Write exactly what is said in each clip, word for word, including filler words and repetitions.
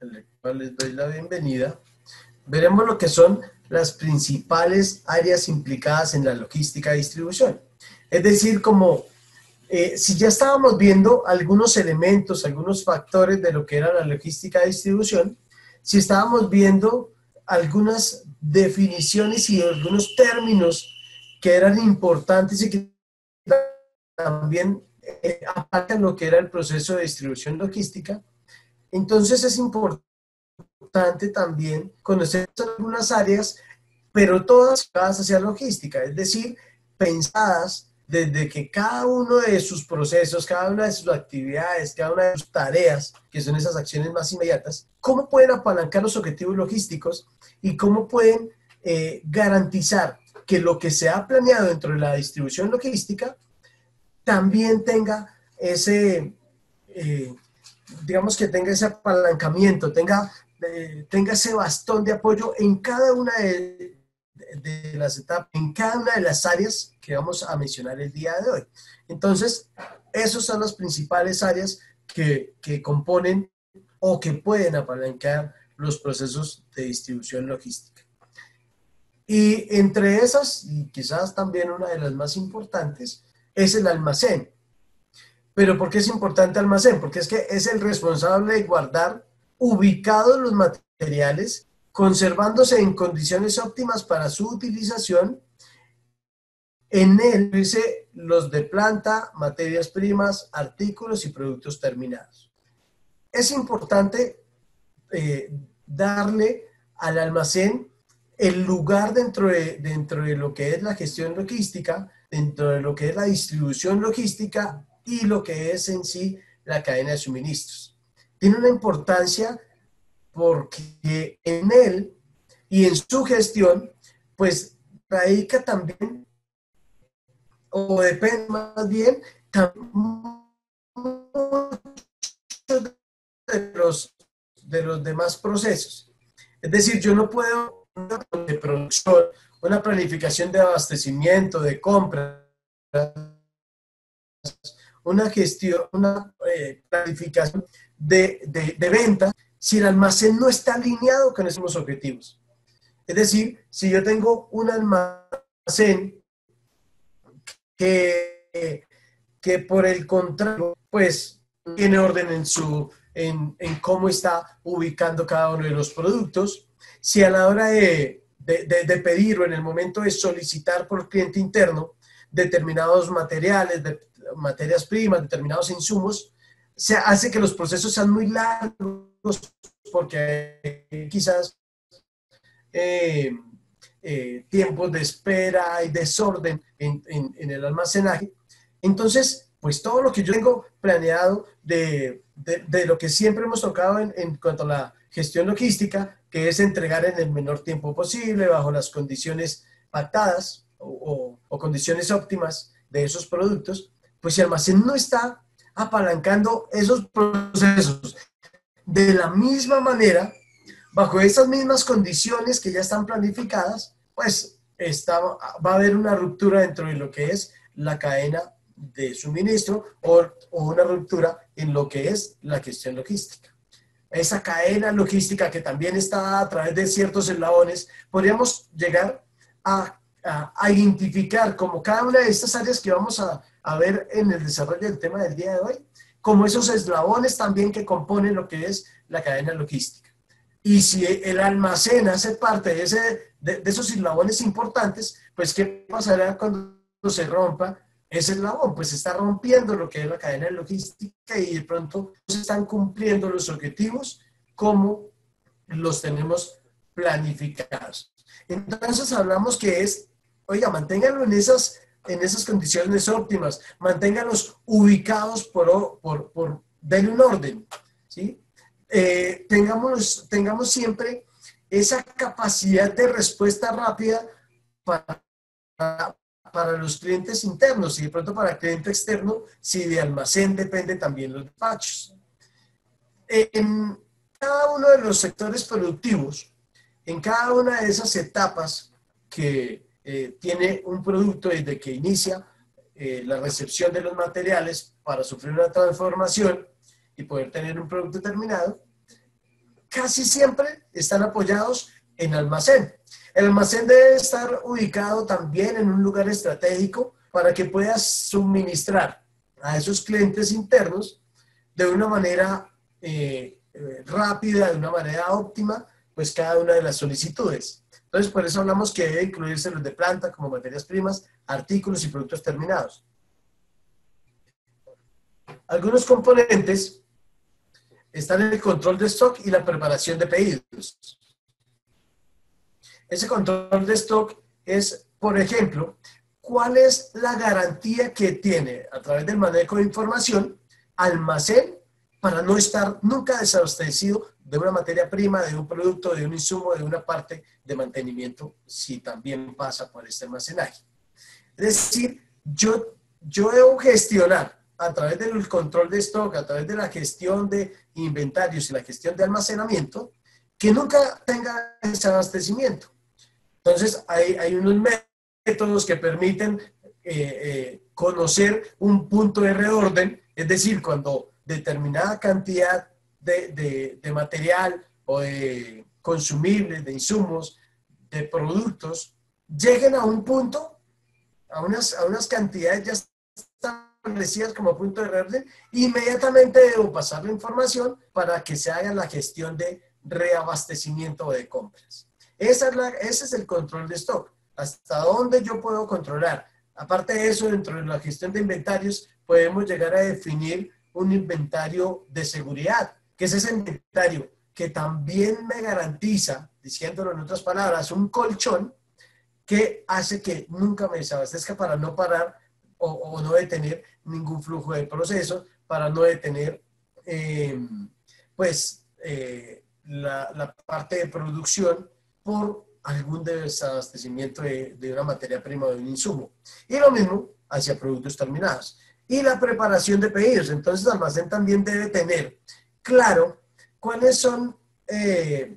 al cual les doy la bienvenida, veremos lo que son las principales áreas implicadas en la logística de distribución. Es decir, como eh, si ya estábamos viendo algunos elementos, algunos factores de lo que era la logística de distribución, si estábamos viendo algunas definiciones y algunos términos que eran importantes y que también eh, apartan lo que era el proceso de distribución logística, entonces es importante también conocer algunas áreas, pero todas enfocadas hacia logística, es decir, pensadas desde que cada uno de sus procesos, cada una de sus actividades, cada una de sus tareas, que son esas acciones más inmediatas, cómo pueden apalancar los objetivos logísticos y cómo pueden eh, garantizar que lo que se ha planeado dentro de la distribución logística también tenga ese, eh, digamos que tenga ese apalancamiento, tenga, eh, tenga ese bastón de apoyo en cada una de, de las etapas, en cada una de las áreas que vamos a mencionar el día de hoy. Entonces, esas son las principales áreas que, que componen o que pueden apalancar los procesos de distribución logística. Y entre esas, y quizás también una de las más importantes, es el almacén. ¿Pero por qué es importante el almacén? Porque es que es el responsable de guardar ubicados los materiales, conservándose en condiciones óptimas para su utilización. En él dice los de planta, materias primas, artículos y productos terminados. Es importante eh, darle al almacén el lugar dentro de, dentro de lo que es la gestión logística, dentro de lo que es la distribución logística y lo que es en sí la cadena de suministros. Tiene una importancia porque en él y en su gestión, pues radica también, o depende más bien, de los, de los demás procesos. Es decir, yo no puedo de producción, una planificación de abastecimiento, de compra, una gestión, una eh, planificación de, de, de venta, si el almacén no está alineado con esos objetivos. Es decir, si yo tengo un almacén que, que por el contrario, pues tiene orden en, su, en, en cómo está ubicando cada uno de los productos, si a la hora de, de, de, de pedir o en el momento de solicitar por cliente interno determinados materiales, de, materias primas, determinados insumos, se hace que los procesos sean muy largos porque quizás eh, eh, tiempos de espera y desorden en, en, en el almacenaje. Entonces, pues todo lo que yo tengo planeado de, de, de lo que siempre hemos tocado en, en cuanto a la gestión logística, que es entregar en el menor tiempo posible, bajo las condiciones pactadas o, o, o condiciones óptimas de esos productos, pues si el almacén no está apalancando esos procesos de la misma manera, bajo esas mismas condiciones que ya están planificadas, pues está, va a haber una ruptura dentro de lo que es la cadena de suministro o, o una ruptura en lo que es la gestión logística. Esa cadena logística que también está a través de ciertos eslabones, podríamos llegar a, a, a identificar como cada una de estas áreas que vamos a, a ver en el desarrollo del tema del día de hoy, como esos eslabones también que componen lo que es la cadena logística. Y si el almacén hace parte de, ese, de, de esos eslabones importantes, pues ¿qué pasará cuando se rompa ese eslabón? Pues se está rompiendo lo que es la cadena logística y de pronto se están cumpliendo los objetivos como los tenemos planificados. Entonces hablamos que es, oiga, manténganlo en esas, en esas condiciones óptimas, manténganlos ubicados por, por, por denle un orden, ¿sí? Eh, tengamos, tengamos siempre esa capacidad de respuesta rápida para, para los clientes internos y de pronto para el cliente externo, si de almacén depende también los despachos. En cada uno de los sectores productivos, en cada una de esas etapas que eh, tiene un producto desde que inicia eh, la recepción de los materiales para sufrir una transformación y poder tener un producto terminado, casi siempre están apoyados en almacén. El almacén debe estar ubicado también en un lugar estratégico para que puedas suministrar a esos clientes internos de una manera eh, eh, rápida, de una manera óptima, pues cada una de las solicitudes. Entonces, por eso hablamos que debe incluirse los de planta como materias primas, artículos y productos terminados. Algunos componentes están en el control de stock y la preparación de pedidos. Ese control de stock es, por ejemplo, cuál es la garantía que tiene a través del manejo de información almacén para no estar nunca desabastecido de una materia prima, de un producto, de un insumo, de una parte de mantenimiento, si también pasa por este almacenaje. Es decir, yo, yo debo gestionar a través del control de stock, a través de la gestión de inventarios y la gestión de almacenamiento, que nunca tenga desabastecimiento. Entonces, hay, hay unos métodos que permiten eh, eh, conocer un punto de reorden, es decir, cuando determinada cantidad de, de, de material o de consumibles, de insumos, de productos, lleguen a un punto, a unas, a unas cantidades ya establecidas como punto de reorden, inmediatamente debo pasar la información para que se haga la gestión de reabastecimiento o de compras. Esa es la, ese es el control de stock. ¿Hasta dónde yo puedo controlar? Aparte de eso, dentro de la gestión de inventarios, podemos llegar a definir un inventario de seguridad, que es ese inventario que también me garantiza, diciéndolo en otras palabras, un colchón que hace que nunca me desabastezca para no parar o, o no detener ningún flujo de proceso, para no detener eh, pues eh, la, la parte de producción por algún desabastecimiento de, de una materia prima o de un insumo. Y lo mismo hacia productos terminados. Y la preparación de pedidos. Entonces, el almacén también debe tener claro cuáles son eh,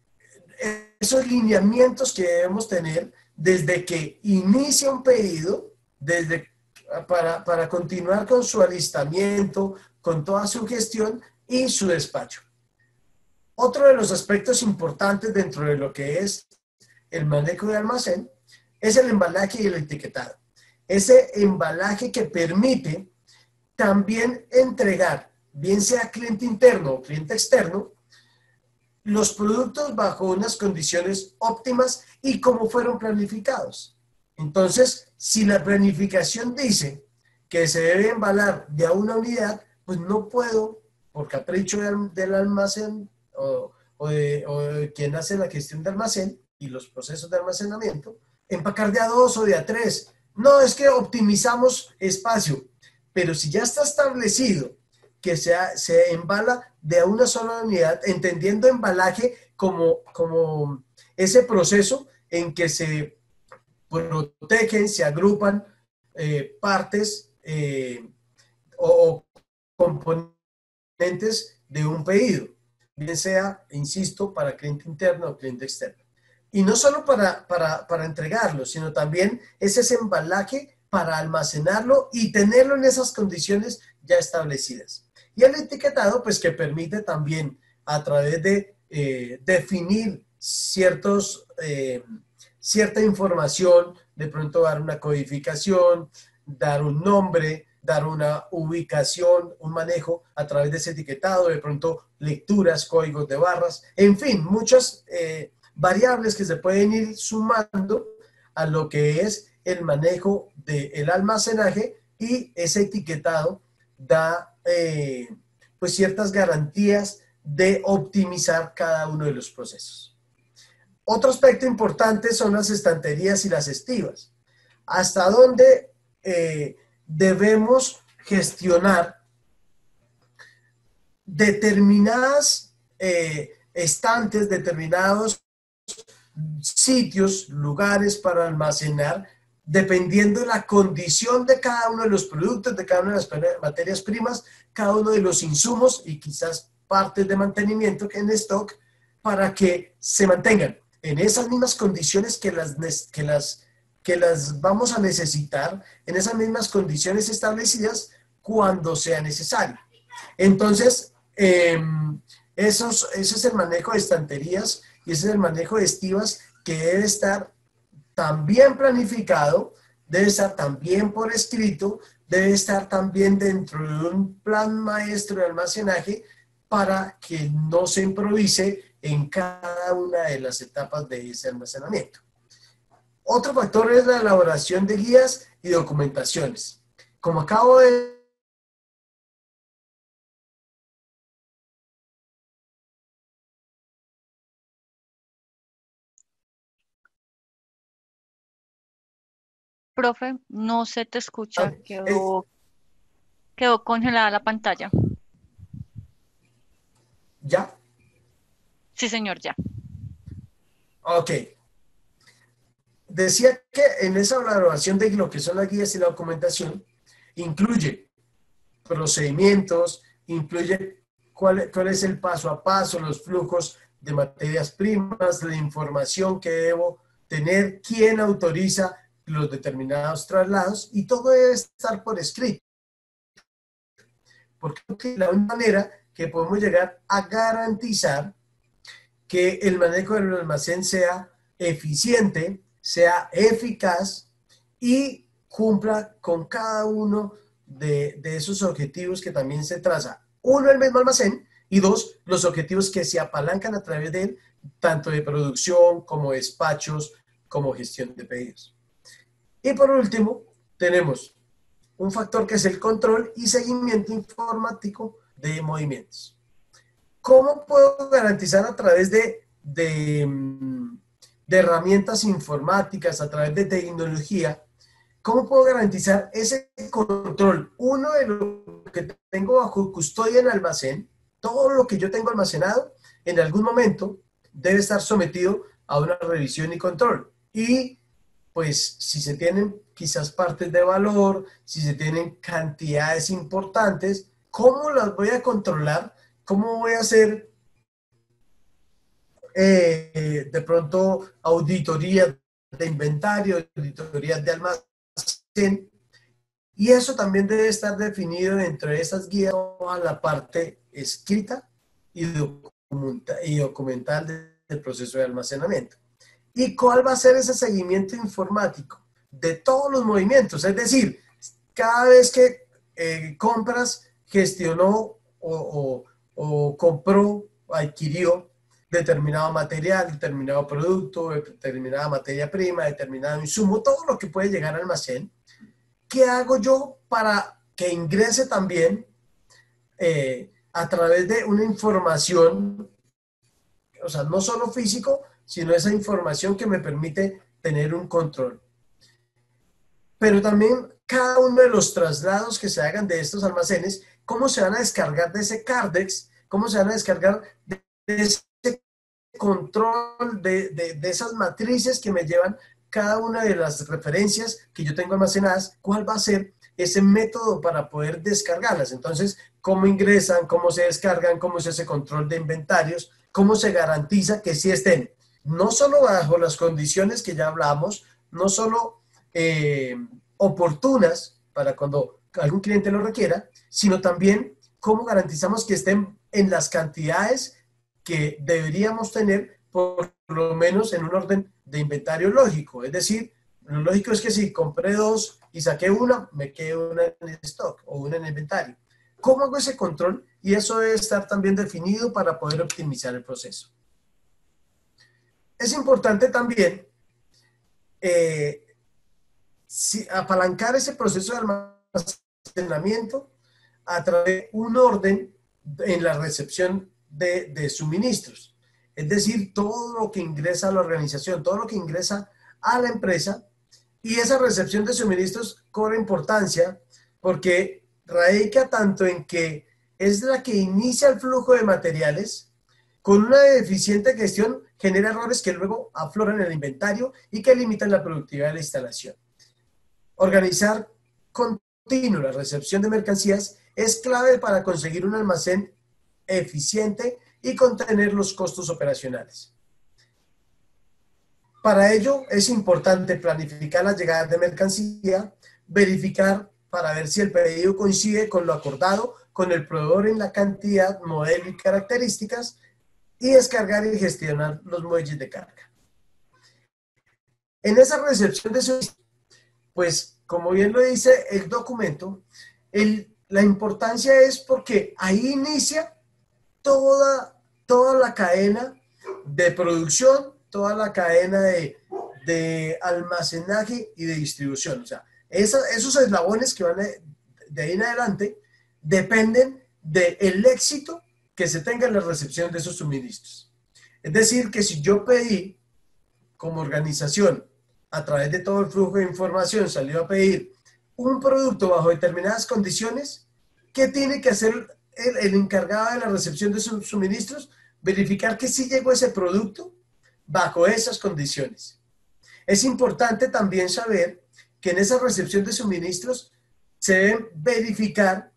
esos lineamientos que debemos tener desde que inicia un pedido, desde, para, para continuar con su alistamiento, con toda su gestión y su despacho. Otro de los aspectos importantes dentro de lo que es el manejo de almacén es el embalaje y el etiquetado. Ese embalaje que permite también entregar, bien sea cliente interno o cliente externo, los productos bajo unas condiciones óptimas y como fueron planificados. Entonces, si la planificación dice que se debe embalar de a una unidad, pues no puedo, por capricho del, del almacén o, o, de, o de quien hace la gestión de almacén y los procesos de almacenamiento, empacar de a dos o de a tres. No, es que optimizamos espacio, pero si ya está establecido que se, se embala de a una sola unidad, entendiendo embalaje como, como ese proceso en que se protegen, se agrupan eh, partes eh, o, o componentes de un pedido, bien sea, insisto, para cliente interno o cliente externo. Y no solo para, para, para entregarlo, sino también es ese embalaje para almacenarlo y tenerlo en esas condiciones ya establecidas. Y el etiquetado, pues que permite también a través de eh, definir ciertos, eh, cierta información, de pronto dar una codificación, dar un nombre, dar una ubicación, un manejo a través de ese etiquetado, de pronto lecturas, códigos de barras, en fin, muchas eh, variables que se pueden ir sumando a lo que es el manejo del almacenaje, y ese etiquetado da eh, pues ciertas garantías de optimizar cada uno de los procesos. Otro aspecto importante son las estanterías y las estivas. ¿Hasta dónde eh, debemos gestionar determinadas eh, estantes, determinados sitios, lugares para almacenar, dependiendo de la condición de cada uno de los productos, de cada una de las materias primas, cada uno de los insumos y quizás partes de mantenimiento que en stock, para que se mantengan en esas mismas condiciones que las, que las, que las vamos a necesitar, en esas mismas condiciones establecidas cuando sea necesario. Entonces, eh, Esos, ese es el manejo de estanterías y ese es el manejo de estivas que debe estar también planificado, debe estar también por escrito, debe estar también dentro de un plan maestro de almacenaje para que no se improvise en cada una de las etapas de ese almacenamiento. Otro factor es la elaboración de guías y documentaciones. Como acabo de Profe, no se te escucha, eh, quedó, quedó congelada la pantalla. ya, Sí, señor, ya. ok. Decía que en esa elaboración de lo que son las guías y la documentación, incluye procedimientos, incluye cuál, cuál es el paso a paso, los flujos de materias primas, la información que debo tener, quién autoriza los determinados traslados, y todo debe estar por escrito, porque es la única manera que podemos llegar a garantizar que el manejo del almacén sea eficiente, sea eficaz y cumpla con cada uno de, de esos objetivos que también se traza. Uno, el mismo almacén, y dos, los objetivos que se apalancan a través de él, tanto de producción como despachos, como gestión de pedidos. Y por último, tenemos un factor que es el control y seguimiento informático de movimientos. ¿Cómo puedo garantizar a través de, de, de herramientas informáticas, a través de tecnología, cómo puedo garantizar ese control? Uno, de lo que tengo bajo custodia en almacén, todo lo que yo tengo almacenado, en algún momento debe estar sometido a una revisión y control. Y pues si se tienen quizás partes de valor, si se tienen cantidades importantes, ¿cómo las voy a controlar? ¿Cómo voy a hacer eh, de pronto auditorías de inventario, auditorías de almacén? Y eso también debe estar definido dentro de esas guías a la parte escrita y, documenta, y documental del proceso de almacenamiento. ¿Y cuál va a ser ese seguimiento informático de todos los movimientos? Es decir, cada vez que eh, compras, gestionó o, o, o compró, adquirió determinado material, determinado producto, determinada materia prima, determinado insumo, todo lo que puede llegar al almacén. ¿Qué hago yo para que ingrese también eh, a través de una información, o sea, no solo físico, sino esa información que me permite tener un control? Pero también cada uno de los traslados que se hagan de estos almacenes, cómo se van a descargar de ese Cardex, cómo se van a descargar de ese control de, de, de esas matrices que me llevan cada una de las referencias que yo tengo almacenadas, cuál va a ser ese método para poder descargarlas. Entonces, cómo ingresan, cómo se descargan, cómo es ese control de inventarios, cómo se garantiza que sí estén, no solo bajo las condiciones que ya hablamos, no solo eh, oportunas para cuando algún cliente lo requiera, sino también cómo garantizamos que estén en las cantidades que deberíamos tener, por lo menos en un orden de inventario lógico. Es decir, lo lógico es que si compré dos y saqué una, me quede una en stock o una en inventario. ¿Cómo hago ese control? Y eso debe estar también definido para poder optimizar el proceso. Es importante también eh, si, apalancar ese proceso de almacenamiento a través de un orden en la recepción de, de suministros. Es decir, todo lo que ingresa a la organización, todo lo que ingresa a la empresa, y esa recepción de suministros cobra importancia porque radica tanto en que es la que inicia el flujo de materiales, con una deficiente gestión genera errores que luego afloran en el inventario y que limitan la productividad de la instalación. Organizar continuo la recepción de mercancías es clave para conseguir un almacén eficiente y contener los costos operacionales. Para ello es importante planificar las llegadas de mercancía, verificar para ver si el pedido coincide con lo acordado con el proveedor en la cantidad, modelo y características, y descargar y gestionar los muelles de carga. En esa recepción de suministros, pues como bien lo dice el documento, el, la importancia es porque ahí inicia toda, toda la cadena de producción, toda la cadena de, de almacenaje y de distribución. O sea, esa, esos eslabones que van de, de ahí en adelante dependen del éxito que se tenga en la recepción de esos suministros. Es decir, que si yo pedí como organización, a través de todo el flujo de información, salió a pedir un producto bajo determinadas condiciones, ¿qué tiene que hacer el, el encargado de la recepción de sus suministros? Verificar que sí llegó ese producto bajo esas condiciones. Es importante también saber que en esa recepción de suministros se deben verificar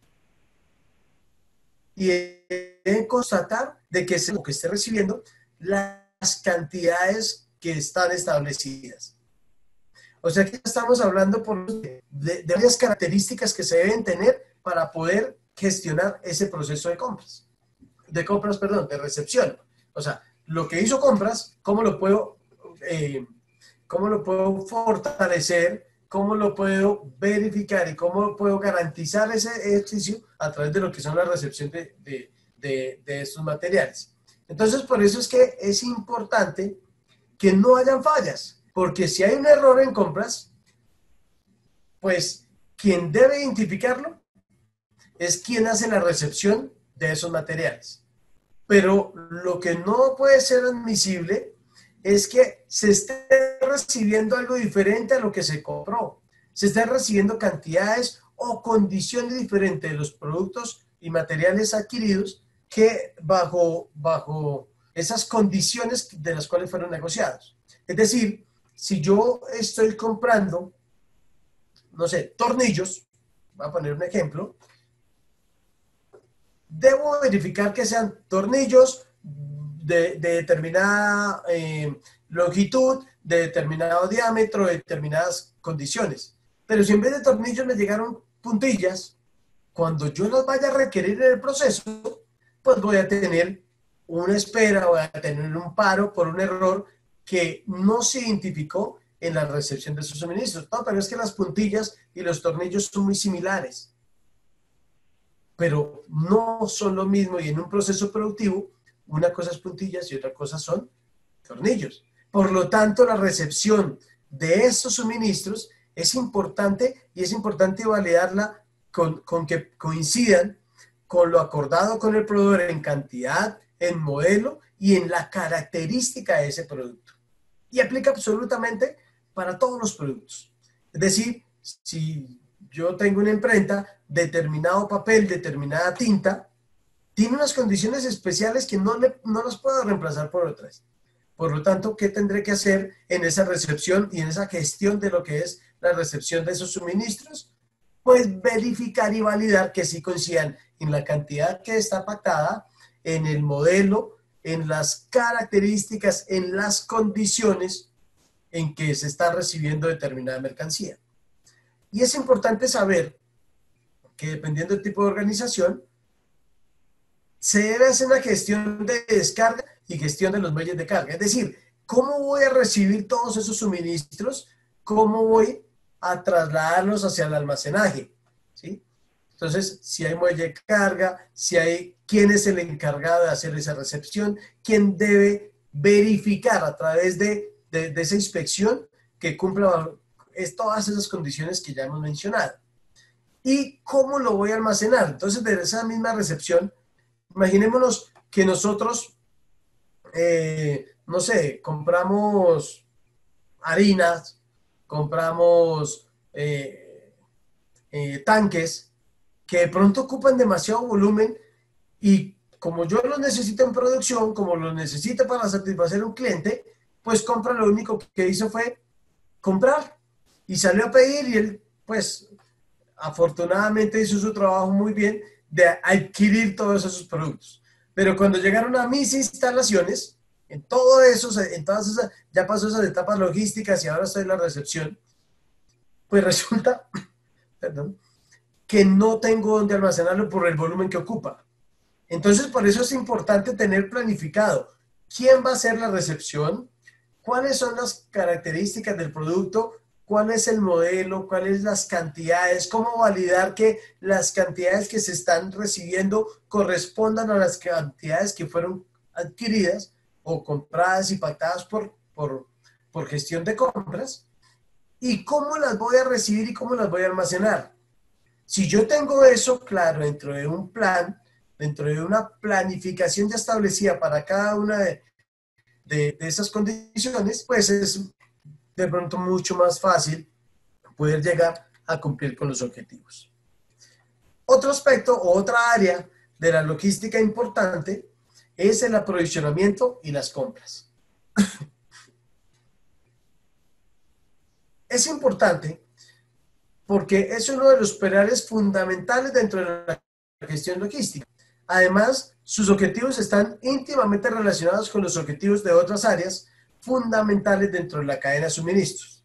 y deben constatar de que se, que esté recibiendo las cantidades que están establecidas. O sea que estamos hablando por de, de varias características que se deben tener para poder gestionar ese proceso de compras. De compras, perdón, de recepción. O sea, lo que hizo compras, ¿cómo lo puedo, eh, cómo lo puedo fortalecer? ¿Cómo lo puedo verificar? ¿Y cómo puedo garantizar ese ejercicio a través de lo que son la recepción de, de, de, de estos materiales? Entonces, por eso es que es importante que no hayan fallas, porque si hay un error en compras, pues quien debe identificarlo es quien hace la recepción de esos materiales. Pero lo que no puede ser admisible es que se esté recibiendo algo diferente a lo que se compró. Se están recibiendo cantidades o condiciones diferentes de los productos y materiales adquiridos que bajo, bajo esas condiciones de las cuales fueron negociados. Es decir, si yo estoy comprando, no sé, tornillos, voy a poner un ejemplo, debo verificar que sean tornillos de, de determinada eh, longitud, de determinado diámetro, de determinadas condiciones. Pero si en vez de tornillos me llegaron puntillas, cuando yo las vaya a requerir en el proceso, pues voy a tener una espera, voy a tener un paro por un error que no se identificó en la recepción de sus suministros. No, pero es que las puntillas y los tornillos son muy similares, pero no son lo mismo, y en un proceso productivo, una cosa es puntillas y otra cosa son tornillos. Por lo tanto, la recepción de estos suministros es importante, y es importante validarla con, con que coincidan con lo acordado con el proveedor en cantidad, en modelo y en la característica de ese producto. Y aplica absolutamente para todos los productos. Es decir, si yo tengo una imprenta, determinado papel, determinada tinta, tiene unas condiciones especiales que no, le, no las puedo reemplazar por otras. Por lo tanto, ¿qué tendré que hacer en esa recepción y en esa gestión de lo que es la recepción de esos suministros? Pues verificar y validar que sí coincidan en la cantidad que está pactada, en el modelo, en las características, en las condiciones en que se está recibiendo determinada mercancía. Y es importante saber que dependiendo del tipo de organización, se debe hacer una gestión de descarga y gestión de los muelles de carga. Es decir, ¿cómo voy a recibir todos esos suministros? ¿Cómo voy a trasladarlos hacia el almacenaje? ¿Sí? Entonces, si hay muelle de carga, si hay quién es el encargado de hacer esa recepción, quién debe verificar a través de, de, de esa inspección que cumpla es todas esas condiciones que ya hemos mencionado. ¿Y cómo lo voy a almacenar? Entonces, de esa misma recepción, imaginémonos que nosotros, eh, no sé, compramos harinas, compramos eh, eh, tanques que de pronto ocupan demasiado volumen, y como yo los necesito en producción, como los necesito para satisfacer a un cliente, pues compra, lo único que hizo fue comprar y salió a pedir, y él pues afortunadamente hizo su trabajo muy bien de adquirir todos esos productos. Pero cuando llegaron a mis instalaciones, en todo eso, en todas esas, ya pasó esas etapas logísticas y ahora estoy en la recepción, pues resulta, perdón, que no tengo donde almacenarlo por el volumen que ocupa. Entonces, por eso es importante tener planificado quién va a hacer la recepción, cuáles son las características del producto, cuál es el modelo, cuáles las cantidades, cómo validar que las cantidades que se están recibiendo correspondan a las cantidades que fueron adquiridas o compradas y pactadas por, por, por gestión de compras, y cómo las voy a recibir y cómo las voy a almacenar. Si yo tengo eso claro dentro de un plan, dentro de una planificación ya establecida para cada una de, de, de esas condiciones, pues es de pronto mucho más fácil poder llegar a cumplir con los objetivos. Otro aspecto o otra área de la logística importante es el aprovisionamiento y las compras. Es importante porque es uno de los pilares fundamentales dentro de la gestión logística. Además, sus objetivos están íntimamente relacionados con los objetivos de otras áreas fundamentales dentro de la cadena de suministros.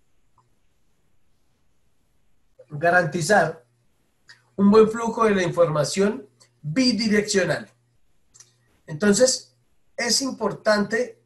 Garantizar un buen flujo de la información bidireccional. Entonces, es importante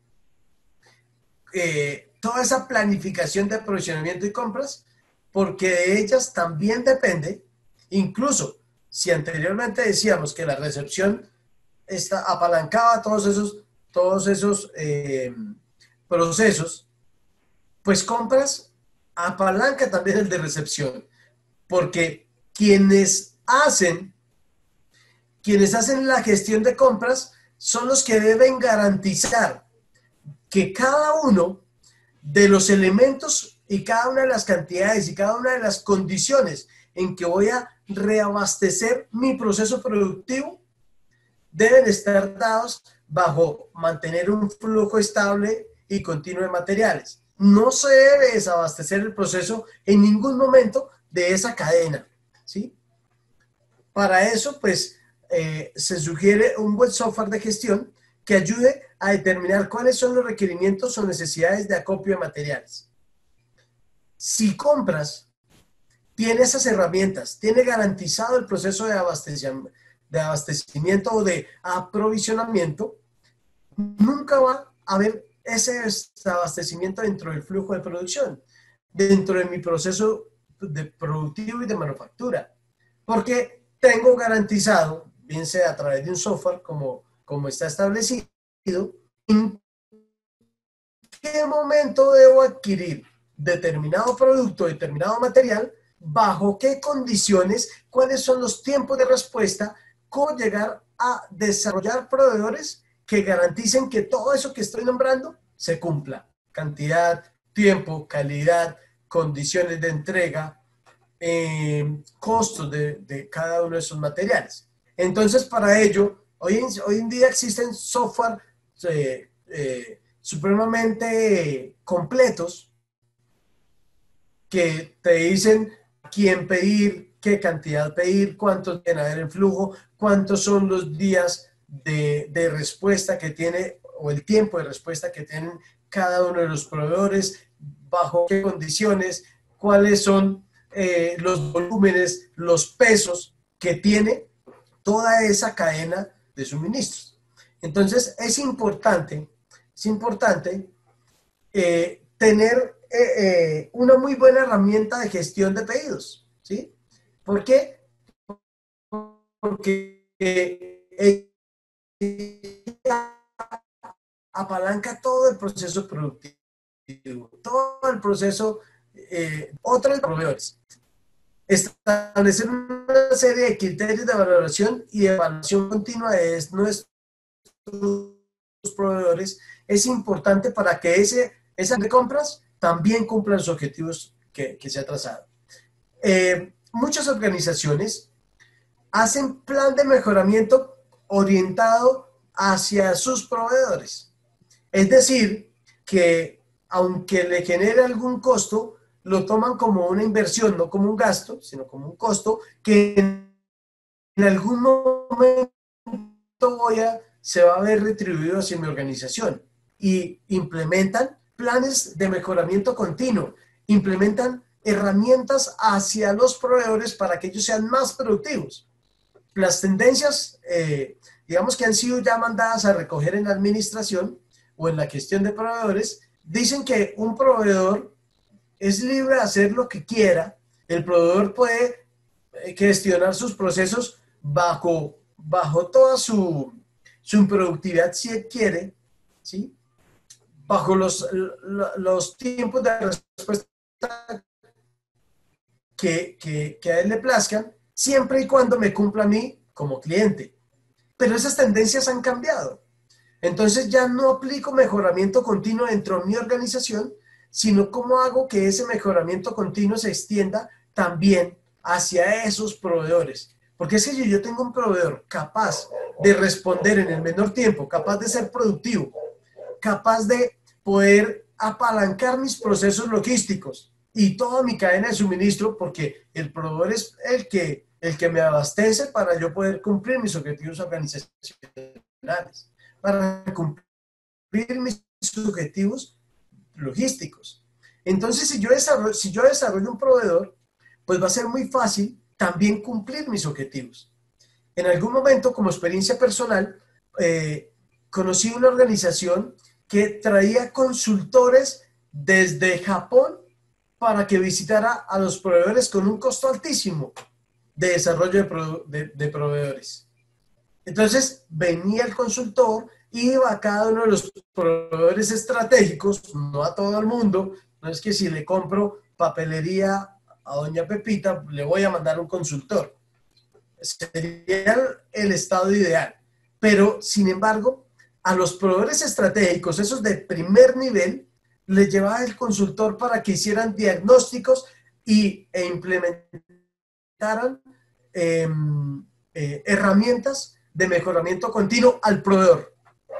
eh, toda esa planificación de aprovisionamiento y compras, porque de ellas también depende, incluso si anteriormente decíamos que la recepción está apalancaba todos esos, todos esos eh, procesos, pues compras apalanca también el de recepción, porque quienes hacen, quienes hacen la gestión de compras son los que deben garantizar que cada uno de los elementos y cada una de las cantidades y cada una de las condiciones en que voy a reabastecer mi proceso productivo deben estar dados bajo mantener un flujo estable y continuo de materiales. No se debe desabastecer el proceso en ningún momento de esa cadena, ¿sí? Para eso, pues, eh, se sugiere un buen software de gestión que ayude a determinar cuáles son los requerimientos o necesidades de acopio de materiales. Si compras, tiene esas herramientas, tiene garantizado el proceso de abastecimiento, de abastecimiento o de aprovisionamiento, nunca va a haber ese abastecimiento dentro del flujo de producción, dentro de mi proceso de productivo y de manufactura, porque tengo garantizado, bien sea a través de un software como, como está establecido, en qué momento debo adquirir determinado producto, determinado material, bajo qué condiciones, cuáles son los tiempos de respuesta, cómo llegar a desarrollar proveedores que garanticen que todo eso que estoy nombrando se cumpla. Cantidad, tiempo, calidad, condiciones de entrega, eh, costos de, de cada uno de esos materiales. Entonces, para ello, hoy en, hoy en día existen software eh, eh, supremamente completos que te dicen quién pedir, qué cantidad pedir, cuánto tiene que haber en flujo, cuántos son los días de, de respuesta que tiene o el tiempo de respuesta que tienen cada uno de los proveedores, bajo qué condiciones, cuáles son eh, los volúmenes, los pesos que tiene toda esa cadena de suministros. Entonces es importante, es importante eh, tener eh, eh, una muy buena herramienta de gestión de pedidos, ¿sí? ¿Por qué? Porque eh, apalanca todo el proceso productivo, todo el proceso, eh, otros proveedores. Establecer una serie de criterios de valoración y de evaluación continua de nuestros proveedores es importante para que ese, esas de compras también cumplan los objetivos que, que se ha trazado. Eh, muchas organizaciones hacen plan de mejoramiento orientado hacia sus proveedores. Es decir, que aunque le genere algún costo, lo toman como una inversión, no como un gasto, sino como un costo que en algún momento voy a, se va a ver retribuido hacia mi organización. Y implementan planes de mejoramiento continuo, implementan herramientas hacia los proveedores para que ellos sean más productivos. Las tendencias, eh, digamos que han sido ya mandadas a recoger en la administración o en la gestión de proveedores, dicen que un proveedor es libre de hacer lo que quiera, el proveedor puede eh, gestionar sus procesos bajo, bajo toda su, su productividad si él quiere, ¿sí? Bajo los, los tiempos de respuesta que, que, que a él le plazcan, siempre y cuando me cumpla a mí como cliente. Pero esas tendencias han cambiado. Entonces ya no aplico mejoramiento continuo dentro de mi organización, sino cómo hago que ese mejoramiento continuo se extienda también hacia esos proveedores. Porque es que yo, yo tengo un proveedor capaz de responder en el menor tiempo, capaz de ser productivo, capaz de poder apalancar mis procesos logísticos y toda mi cadena de suministro, porque el proveedor es el que, el que me abastece para yo poder cumplir mis objetivos organizacionales, para cumplir mis objetivos logísticos. Entonces, si yo desarrollo, si yo desarrollo un proveedor, pues va a ser muy fácil también cumplir mis objetivos. En algún momento, como experiencia personal, eh, conocí una organización que traía consultores desde Japón para que visitara a los proveedores con un costo altísimo de desarrollo de, pro, de, de proveedores. Entonces, venía el consultor, iba a cada uno de los proveedores estratégicos, no a todo el mundo, no es que si le compro papelería a doña Pepita, le voy a mandar un consultor. Sería el, el estado ideal. Pero, sin embargo, a los proveedores estratégicos, esos de primer nivel, les llevaba el consultor para que hicieran diagnósticos y, e implementaran eh, eh, herramientas de mejoramiento continuo al proveedor.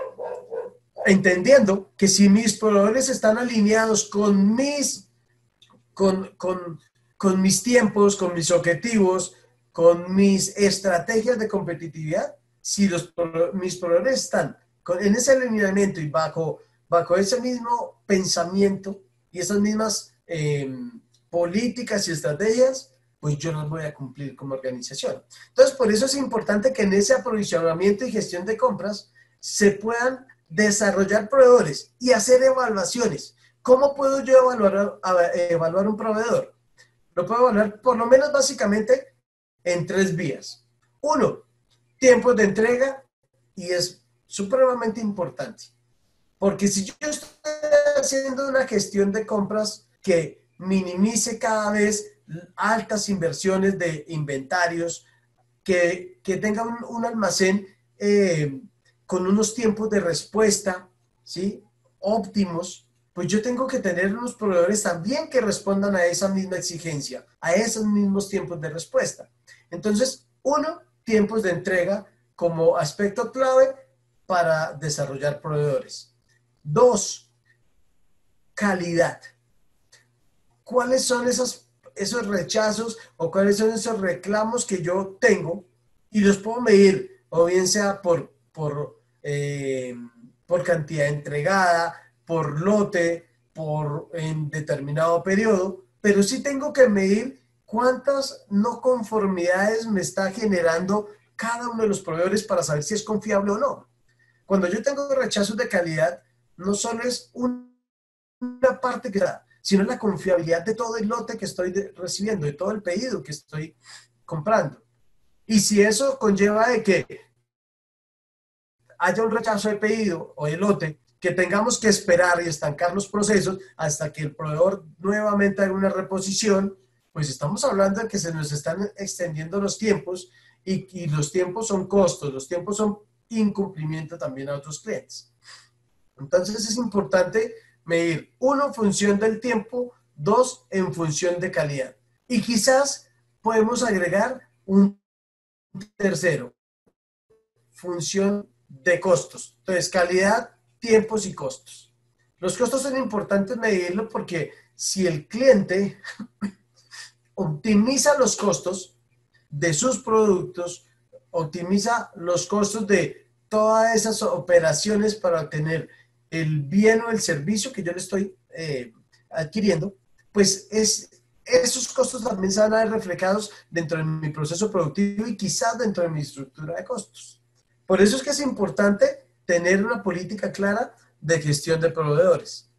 Entendiendo que si mis proveedores están alineados con mis, con, con, con mis tiempos, con mis objetivos, con mis estrategias de competitividad, si los, mis proveedores están con, en ese alineamiento y bajo, bajo ese mismo pensamiento y esas mismas eh, políticas y estrategias, pues yo las voy a cumplir como organización. Entonces, por eso es importante que en ese aprovisionamiento y gestión de compras se puedan desarrollar proveedores y hacer evaluaciones. ¿Cómo puedo yo evaluar, evaluar un proveedor? Lo puedo evaluar por lo menos básicamente en tres vías. Uno, tiempos de entrega, y es supremamente importante. Porque si yo estoy haciendo una gestión de compras que minimice cada vez altas inversiones de inventarios, que, que tenga un, un almacén eh, con unos tiempos de respuesta, ¿sí?, óptimos, pues yo tengo que tener unos proveedores también que respondan a esa misma exigencia, a esos mismos tiempos de respuesta. Entonces, uno, tiempos de entrega como aspecto clave para desarrollar proveedores. Dos, calidad. ¿Cuáles son esos, esos rechazos o cuáles son esos reclamos que yo tengo y los puedo medir, o bien sea por, por, eh, por cantidad entregada, por lote, por en determinado periodo, pero sí tengo que medir cuántas no conformidades me está generando cada uno de los proveedores para saber si es confiable o no. Cuando yo tengo rechazos de calidad, no solo es una parte que da, sino la confiabilidad de todo el lote que estoy de, recibiendo, de todo el pedido que estoy comprando. Y si eso conlleva de que haya un rechazo de pedido o de lote, que tengamos que esperar y estancar los procesos hasta que el proveedor nuevamente haga una reposición, pues estamos hablando de que se nos están extendiendo los tiempos y, y los tiempos son costos, los tiempos son incumplimiento también a otros clientes. Entonces es importante medir, uno, en función del tiempo, dos, en función de calidad. Y quizás podemos agregar un tercero, función de costos. Entonces, calidad, tiempos y costos. Los costos son importantes medirlo porque si el cliente optimiza los costos de sus productos, optimiza los costos de todas esas operaciones para obtener el bien o el servicio que yo le estoy eh, adquiriendo, pues es, esos costos también se van a ver reflejados dentro de mi proceso productivo y quizás dentro de mi estructura de costos. Por eso es que es importante tener una política clara de gestión de proveedores.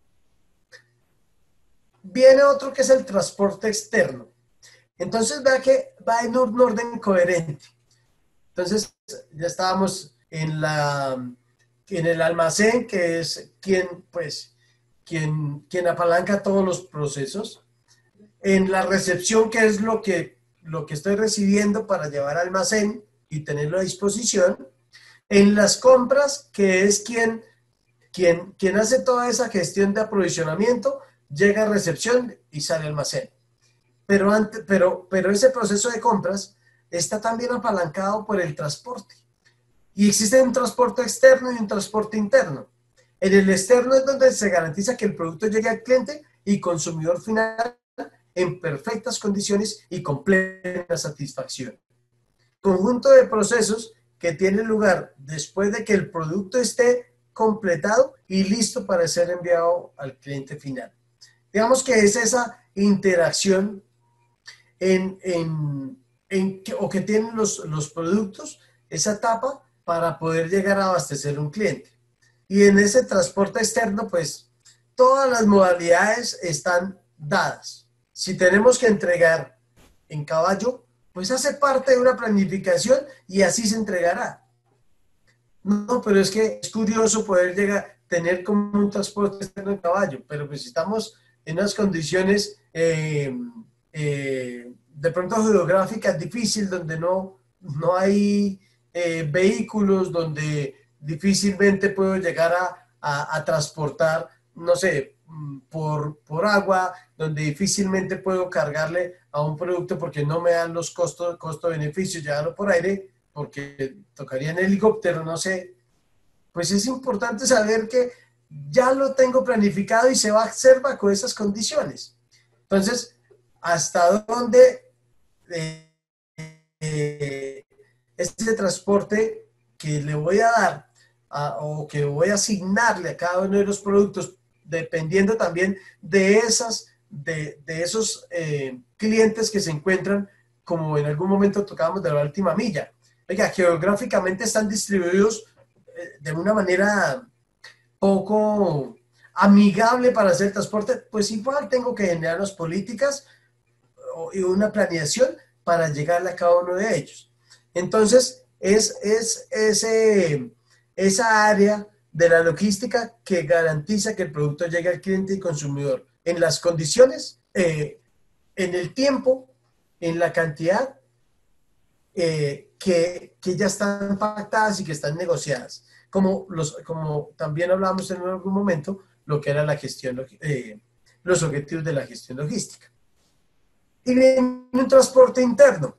Viene otro que es el transporte externo. Entonces vea que va en un orden coherente. Entonces ya estábamos en, la, en el almacén, que es quien, pues, quien, quien apalanca todos los procesos. En la recepción, que es lo que, lo que estoy recibiendo para llevar al almacén y tenerlo a disposición. En las compras, que es quien, quien, quien hace toda esa gestión de aprovisionamiento, llega a recepción y sale al almacén. Pero, antes, pero, pero ese proceso de compras está también apalancado por el transporte. Y existe un transporte externo y un transporte interno. En el externo es donde se garantiza que el producto llegue al cliente y consumidor final en perfectas condiciones y con plena satisfacción. Conjunto de procesos que tiene lugar después de que el producto esté completado y listo para ser enviado al cliente final. Digamos que es esa interacción en, en, en que, o que tienen los, los productos, esa etapa para poder llegar a abastecer a un cliente. Y en ese transporte externo, pues, todas las modalidades están dadas. Si tenemos que entregar en caballo, pues hace parte de una planificación y así se entregará. No, pero es que es curioso poder llegar, tener como un transporte externo en caballo, pero pues estamos en unas condiciones eh, eh, de pronto geográficas difíciles, donde no, no hay eh, vehículos, donde difícilmente puedo llegar a, a, a transportar, no sé, por, por agua, donde difícilmente puedo cargarle a un producto porque no me dan los costos, costo-beneficio, llevarlo por aire, porque tocaría en helicóptero, no sé. Pues es importante saber que ya lo tengo planificado y se va a hacer bajo esas condiciones. Entonces, ¿hasta dónde eh, eh, este transporte que le voy a dar a, o que voy a asignarle a cada uno de los productos, dependiendo también de, esas, de, de esos eh, clientes que se encuentran, como en algún momento tocábamos de la última milla? Oiga, geográficamente están distribuidos eh, de una manera poco amigable para hacer transporte, pues igual tengo que generar las políticas y una planeación para llegarle a cada uno de ellos. Entonces, es, es ese, esa área de la logística que garantiza que el producto llegue al cliente y consumidor en las condiciones, eh, en el tiempo, en la cantidad eh, que, que ya están pactadas y que están negociadas. Como, los, como también hablamos en algún momento, lo que era la gestión, eh, los objetivos de la gestión logística. Y bien, un transporte interno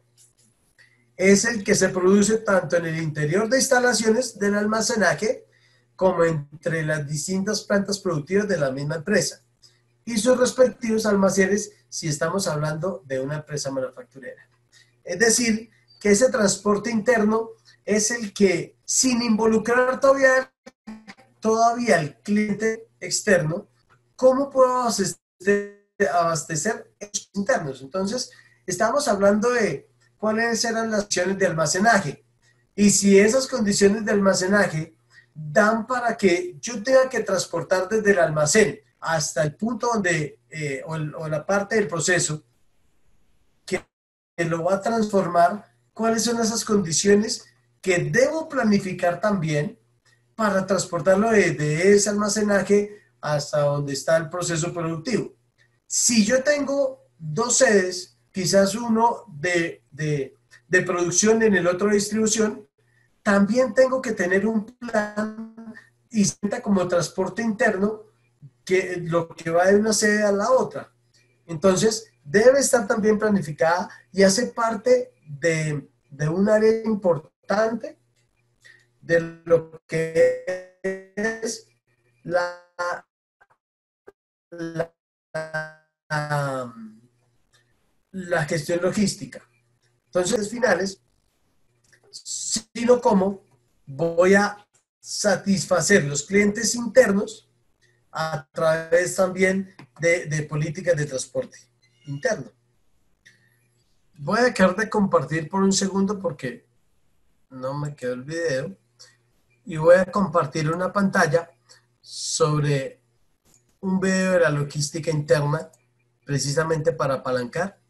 es el que se produce tanto en el interior de instalaciones del almacenaje como entre las distintas plantas productivas de la misma empresa y sus respectivos almacenes si estamos hablando de una empresa manufacturera. Es decir, que ese transporte interno es el que, sin involucrar todavía, todavía al cliente externo, ¿cómo puedo abastecer, abastecer esos internos? Entonces, estamos hablando de cuáles eran las condiciones de almacenaje. Y si esas condiciones de almacenaje dan para que yo tenga que transportar desde el almacén hasta el punto donde, eh, o, el, o la parte del proceso que lo va a transformar, ¿cuáles son esas condiciones que debo planificar también para transportarlo desde ese almacenaje hasta donde está el proceso productivo? Si yo tengo dos sedes, quizás uno de, de, de producción en el otro de distribución, también tengo que tener un plan y como transporte interno que lo que va de una sede a la otra. Entonces, debe estar también planificada y hace parte de, de un área importante de lo que es la, la, la, la gestión logística. Entonces, finales, sino cómo voy a satisfacer los clientes internos a través también de, de políticas de transporte. interno. Voy a dejar de compartir por un segundo porque no me quedó el video. Y voy a compartir una pantalla sobre un video de la logística interna, precisamente para apalancar.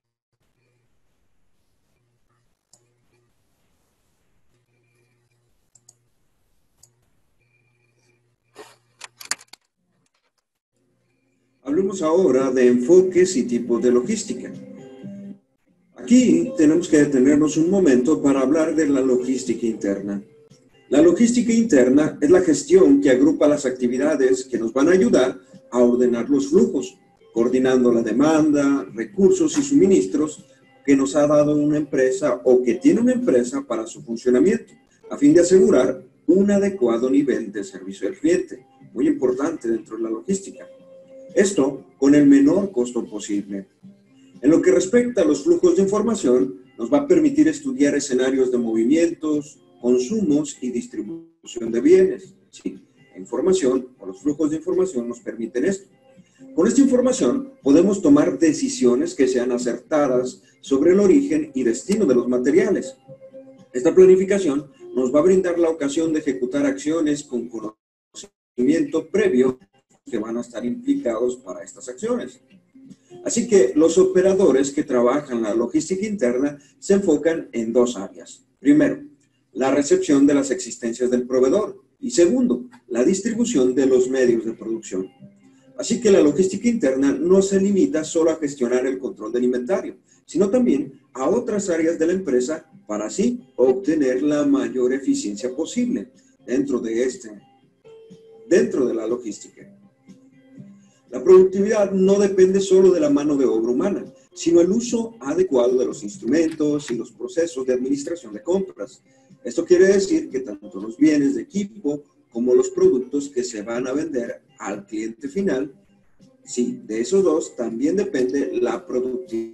Hablemos ahora de enfoques y tipos de logística. Aquí tenemos que detenernos un momento para hablar de la logística interna. La logística interna es la gestión que agrupa las actividades que nos van a ayudar a ordenar los flujos, coordinando la demanda, recursos y suministros que nos ha dado una empresa o que tiene una empresa para su funcionamiento, a fin de asegurar un adecuado nivel de servicio al cliente, muy importante dentro de la logística. Esto con el menor costo posible. En lo que respecta a los flujos de información, nos va a permitir estudiar escenarios de movimientos, consumos y distribución de bienes. Sí, la información o los flujos de información nos permiten esto. Con esta información podemos tomar decisiones que sean acertadas sobre el origen y destino de los materiales. Esta planificación nos va a brindar la ocasión de ejecutar acciones con conocimiento previo que van a estar implicados para estas acciones. Así que los operadores que trabajan la logística interna se enfocan en dos áreas. Primero, la recepción de las existencias del proveedor y segundo, la distribución de los medios de producción. Así que la logística interna no se limita solo a gestionar el control del inventario, sino también a otras áreas de la empresa para así obtener la mayor eficiencia posible dentro de, este, dentro de la logística. La productividad no depende solo de la mano de obra humana, sino el uso adecuado de los instrumentos y los procesos de administración de compras. Esto quiere decir que tanto los bienes de equipo como los productos que se van a vender al cliente final, sí, de esos dos también depende la productividad.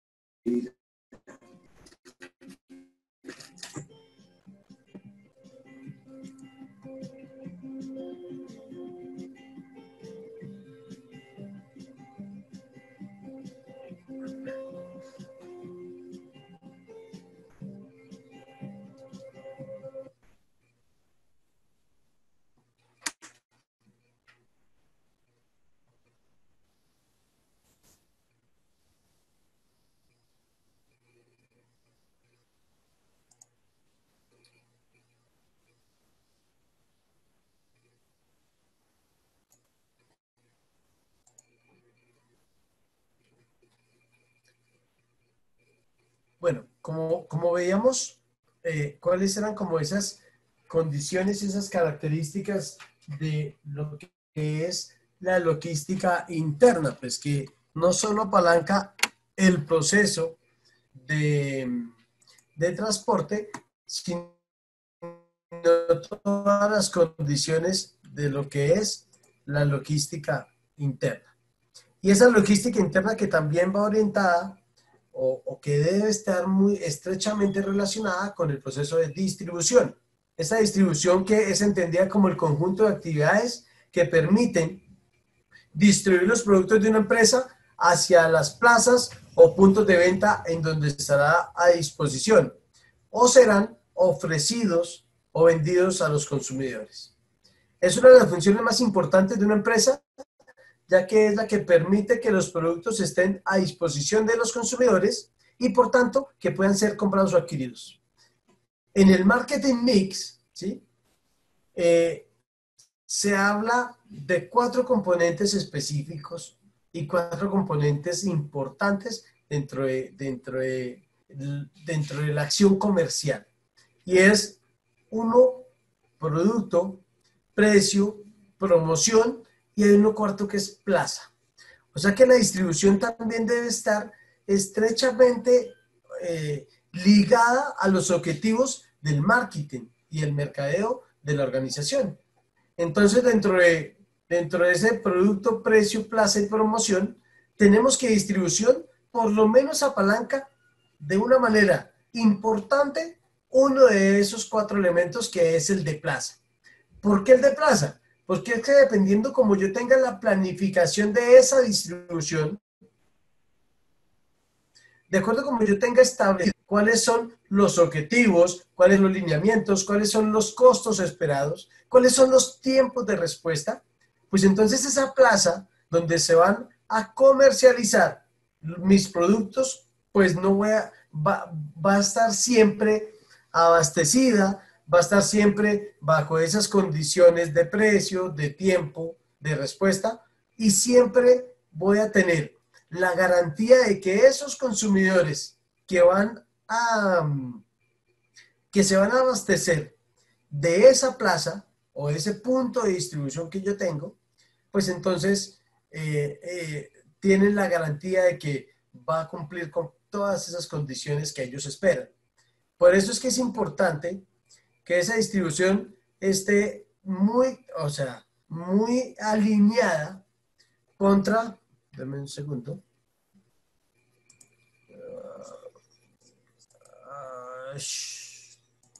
Bueno, como, como veíamos, eh, cuáles eran como esas condiciones, esas características de lo que es la logística interna, pues que no solo apalanca el proceso de, de transporte, sino todas las condiciones de lo que es la logística interna. Y esa logística interna que también va orientada o, o que debe estar muy estrechamente relacionada con el proceso de distribución. Esa distribución que es entendida como el conjunto de actividades que permiten distribuir los productos de una empresa hacia las plazas o puntos de venta en donde estará a disposición o serán ofrecidos o vendidos a los consumidores. Es una de las funciones más importantes de una empresa, ya que es la que permite que los productos estén a disposición de los consumidores y, por tanto, que puedan ser comprados o adquiridos. En el marketing mix, ¿sí? Eh, se habla de cuatro componentes específicos y cuatro componentes importantes dentro de, dentro de, dentro de la acción comercial. Y es uno, producto, precio, promoción, y hay uno cuarto que es plaza. O sea que la distribución también debe estar estrechamente eh, ligada a los objetivos del marketing y el mercadeo de la organización. Entonces, dentro de, dentro de ese producto, precio, plaza y promoción, tenemos que distribución por lo menos apalanca de una manera importante uno de esos cuatro elementos, que es el de plaza. ¿Por qué el de plaza? Porque es que dependiendo como yo tenga la planificación de esa distribución, de acuerdo a como yo tenga establecido cuáles son los objetivos, cuáles son los lineamientos, cuáles son los costos esperados, cuáles son los tiempos de respuesta, pues entonces esa plaza donde se van a comercializar mis productos, pues no voy a, va, va a estar siempre abastecida, va a estar siempre bajo esas condiciones de precio, de tiempo, de respuesta, y siempre voy a tener la garantía de que esos consumidores que van a, que se van a abastecer de esa plaza o ese punto de distribución que yo tengo, pues entonces eh, eh, tienen la garantía de que va a cumplir con todas esas condiciones que ellos esperan. Por eso es que es importante que esa distribución esté muy, o sea, muy alineada contra, dame un segundo, uh, es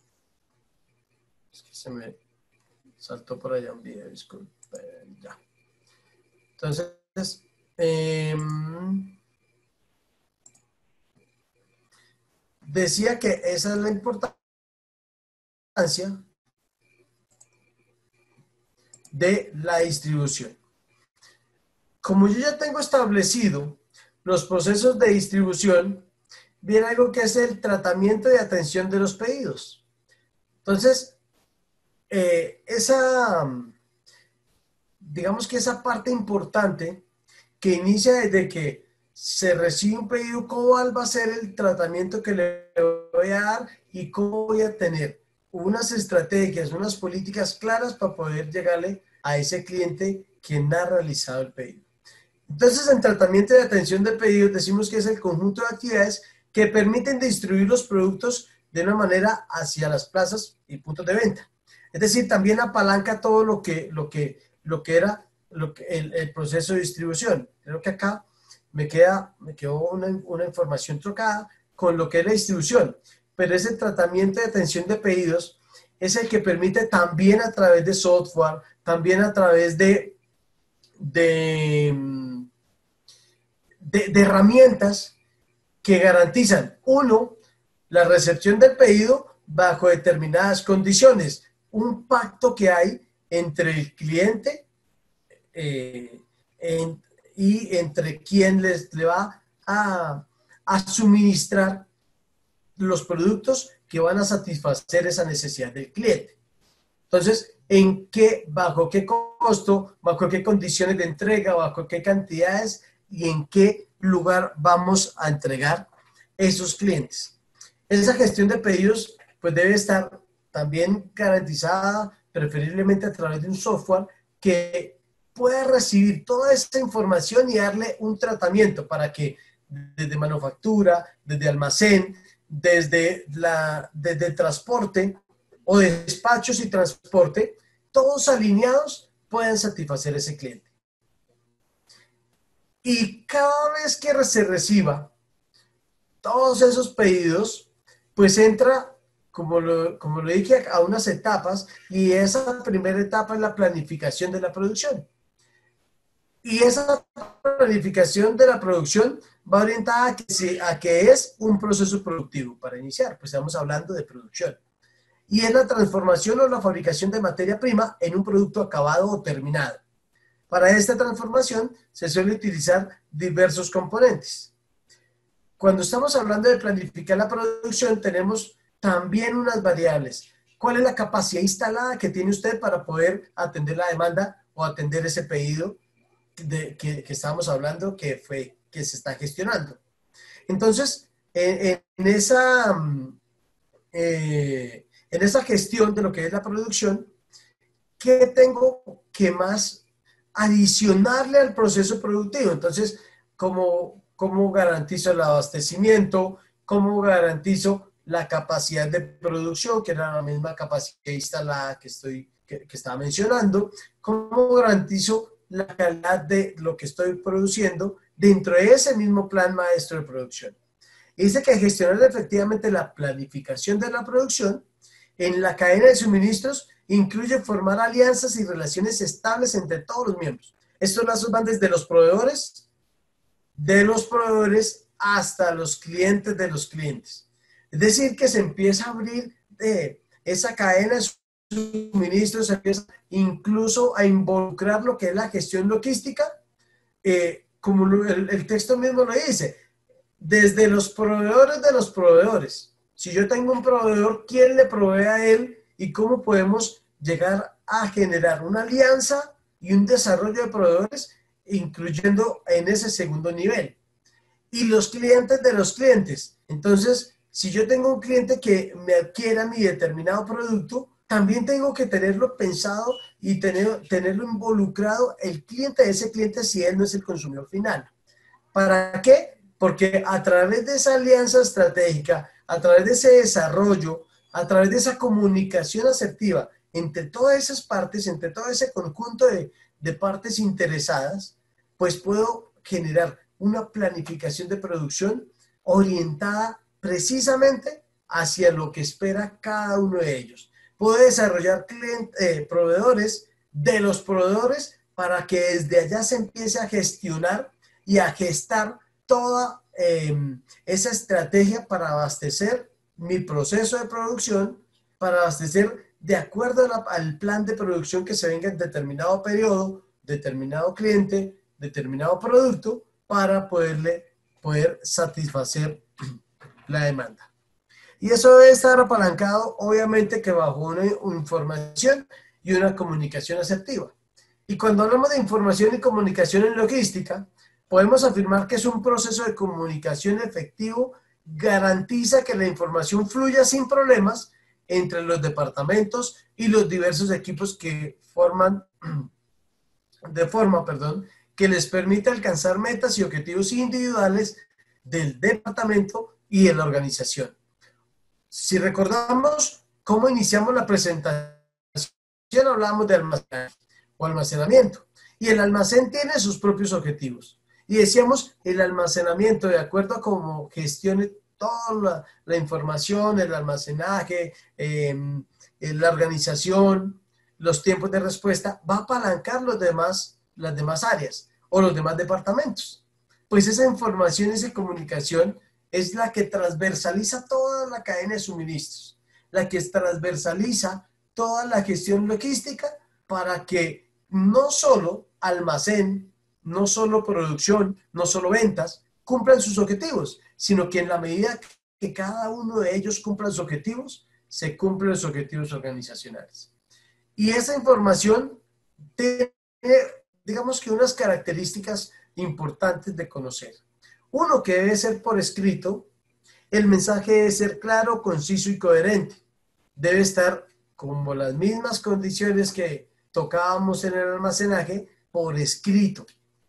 que se me saltó por allá un video, disculpen, ya. Entonces, eh, decía que esa es la importancia de la distribución. Como yo ya tengo establecido los procesos de distribución, viene algo que es el tratamiento y atención de los pedidos. Entonces, eh, esa, digamos que esa parte importante que inicia desde que se recibe un pedido, cuál va a ser el tratamiento que le voy a dar y cómo voy a tener unas estrategias, unas políticas claras para poder llegarle a ese cliente quien ha realizado el pedido. Entonces, en tratamiento de atención de pedidos decimos que es el conjunto de actividades que permiten distribuir los productos de una manera hacia las plazas y puntos de venta. Es decir, también apalanca todo lo que, lo que, lo que era lo que, el, el proceso de distribución. Creo que acá me, queda, me quedó una, una información trocada con lo que es la distribución, pero ese tratamiento de atención de pedidos es el que permite también a través de software, también a través de, de, de, de herramientas que garantizan, uno, la recepción del pedido bajo determinadas condiciones, un pacto que hay entre el cliente eh, en, y entre quien les, le va a, a suministrar los productos que van a satisfacer esa necesidad del cliente. Entonces, ¿en qué, bajo qué costo, bajo qué condiciones de entrega, bajo qué cantidades y en qué lugar vamos a entregar esos clientes? Esa gestión de pedidos pues debe estar también garantizada, preferiblemente a través de un software que pueda recibir toda esa información y darle un tratamiento para que desde manufactura, desde almacén, desde, la, desde el transporte o despachos y transporte, todos alineados puedan satisfacer a ese cliente. Y cada vez que se reciba todos esos pedidos, pues entra, como lo, como lo dije, a unas etapas, y esa primera etapa es la planificación de la producción. Y esa planificación de la producción va orientada a que, se, a que es un proceso productivo para iniciar, pues estamos hablando de producción. Y es la transformación o la fabricación de materia prima en un producto acabado o terminado. Para esta transformación se suele utilizar diversos componentes. Cuando estamos hablando de planificar la producción, tenemos también unas variables. ¿Cuál es la capacidad instalada que tiene usted para poder atender la demanda o atender ese pedido de, que, que estábamos hablando que, fue, que se está gestionando? Entonces, en, en, esa, eh, en esa gestión de lo que es la producción, ¿qué tengo que más adicionarle al proceso productivo? Entonces, ¿cómo, cómo garantizo el abastecimiento? ¿Cómo garantizo la capacidad de producción, que era la misma capacidad instalada que, estoy, que, que estaba mencionando? ¿Cómo garantizo la calidad de lo que estoy produciendo dentro de ese mismo plan maestro de producción? Y dice que gestionar efectivamente la planificación de la producción en la cadena de suministros incluye formar alianzas y relaciones estables entre todos los miembros. Estos lazos van desde los proveedores, de los proveedores hasta los clientes de los clientes. Es decir, que se empieza a abrir eh, esa cadena de suministro, se empieza incluso a involucrar lo que es la gestión logística, eh, como el, el texto mismo lo dice, desde los proveedores de los proveedores. Si yo tengo un proveedor, ¿quién le provee a él y cómo podemos llegar a generar una alianza y un desarrollo de proveedores, incluyendo en ese segundo nivel? Y los clientes de los clientes. Entonces, si yo tengo un cliente que me adquiera mi determinado producto, también tengo que tenerlo pensado y tener, tenerlo involucrado el cliente de ese cliente si él no es el consumidor final. ¿Para qué? Porque a través de esa alianza estratégica, a través de ese desarrollo, a través de esa comunicación asertiva entre todas esas partes, entre todo ese conjunto de, de partes interesadas, pues puedo generar una planificación de producción orientada precisamente hacia lo que espera cada uno de ellos. Puedo desarrollar clientes, eh, proveedores de los proveedores para que desde allá se empiece a gestionar y a gestar toda eh, esa estrategia para abastecer mi proceso de producción, para abastecer de acuerdo a la, al plan de producción que se venga en determinado periodo, determinado cliente, determinado producto, para poderle, poder satisfacer la demanda. Y eso debe estar apalancado, obviamente, que bajo una, una información y una comunicación asertiva. Y cuando hablamos de información y comunicación en logística, podemos afirmar que es un proceso de comunicación efectivo, garantiza que la información fluya sin problemas entre los departamentos y los diversos equipos que forman, de forma, perdón, que les permite alcanzar metas y objetivos individuales del departamento y de la organización. Si recordamos cómo iniciamos la presentación, hablamos de almacenaje o almacenamiento. Y el almacén tiene sus propios objetivos. Y decíamos, el almacenamiento, de acuerdo a cómo gestione toda la, la información, el almacenaje, eh, la organización, los tiempos de respuesta, va a apalancar los demás, las demás áreas o los demás departamentos. Pues esa información, esa comunicación es la que transversaliza toda la cadena de suministros, la que transversaliza toda la gestión logística para que no solo almacén, no solo producción, no solo ventas, cumplan sus objetivos, sino que en la medida que cada uno de ellos cumpla sus objetivos, se cumplen los objetivos organizacionales. Y esa información tiene, digamos que unas características importantes de conocer. Uno, que debe ser por escrito, el mensaje debe ser claro, conciso y coherente. Debe estar como las mismas condiciones que tocábamos en el almacenaje, por escrito,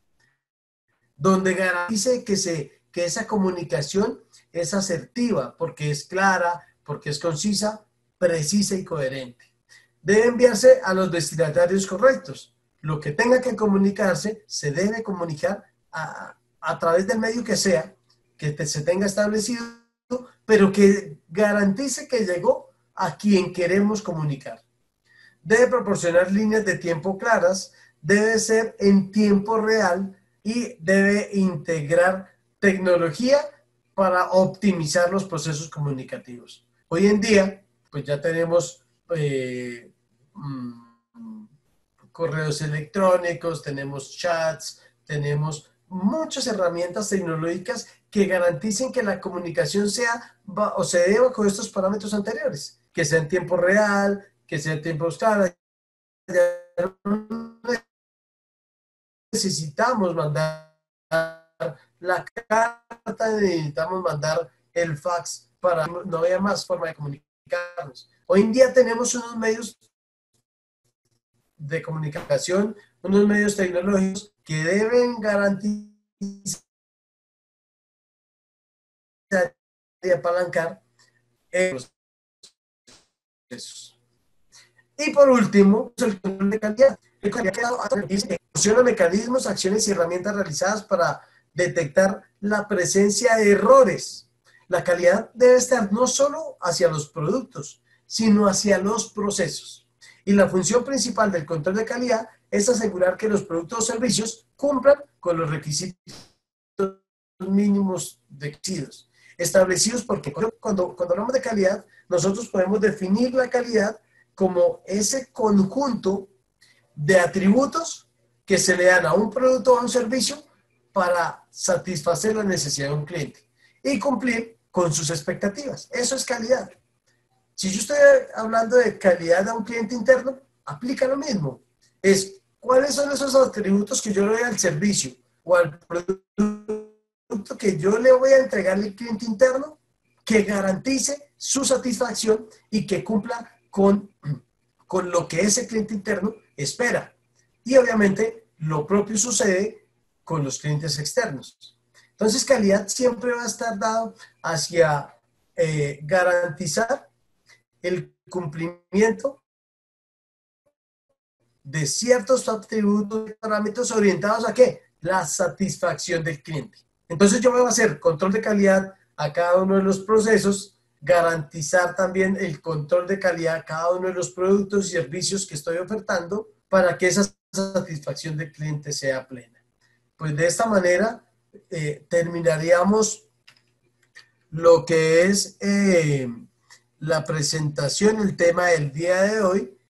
donde garantice que, se, que esa comunicación es asertiva, porque es clara, porque es concisa, precisa y coherente. Debe enviarse a los destinatarios correctos. Lo que tenga que comunicarse, se debe comunicar a, a través del medio que sea, que te, se tenga establecido, pero que garantice que llegó a quien queremos comunicar. Debe proporcionar líneas de tiempo claras, debe ser en tiempo real y debe integrar tecnología para optimizar los procesos comunicativos. Hoy en día, pues ya tenemos eh, mmm, correos electrónicos, tenemos chats, tenemos muchas herramientas tecnológicas que garanticen que la comunicación sea o se dé bajo estos parámetros anteriores, que sea en tiempo real, que sea en tiempo escala. Necesitamos mandar la carta, necesitamos mandar el fax para no haya más forma de comunicarnos. Hoy en día tenemos unos medios de comunicación, unos medios tecnológicos que deben garantizar y apalancar los procesos. Y por último, el control de calidad. El calidad funciona mecanismos, acciones y herramientas realizadas para detectar la presencia de errores. La calidad debe estar no solo hacia los productos, sino hacia los procesos. Y la función principal del control de calidad es asegurar que los productos o servicios cumplan con los requisitos mínimos requisitos establecidos, porque cuando, cuando hablamos de calidad, nosotros podemos definir la calidad como ese conjunto de atributos que se le dan a un producto o a un servicio para satisfacer la necesidad de un cliente y cumplir con sus expectativas. Eso es calidad. Si yo estoy hablando de calidad a un cliente interno, aplica lo mismo. Es cuáles son esos atributos que yo le doy al servicio o al producto que yo le voy a entregar al cliente interno que garantice su satisfacción y que cumpla con, con lo que ese cliente interno espera. Y obviamente lo propio sucede con los clientes externos. Entonces, calidad siempre va a estar dado hacia eh, garantizar el cumplimiento de ciertos atributos y parámetros orientados a ¿qué? La satisfacción del cliente. Entonces yo voy a hacer control de calidad a cada uno de los procesos, garantizar también el control de calidad a cada uno de los productos y servicios que estoy ofertando para que esa satisfacción del cliente sea plena. Pues de esta manera eh, terminaríamos lo que es eh, la presentación, el tema del día de hoy.